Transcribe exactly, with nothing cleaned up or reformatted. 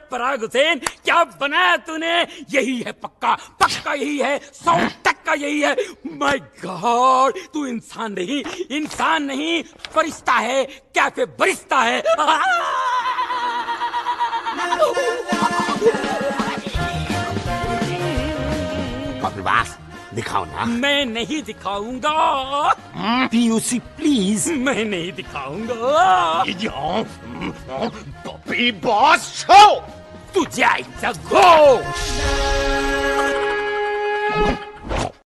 पराग हुसैन, क्या बनाया तूने? यही है पक्का, पक्का यही है, सौ टक्का यही है। माय गॉड, तू इंसान नहीं, इंसान नहीं, फरिश्ता है, कैफे बरिस्ता है। कपिलवास, दिखाओ ना। मैं नहीं दिखाऊंगा। PUC please. मैं नहीं दिखाऊंगा। पपी बॉस शो। तू जाएगा गो।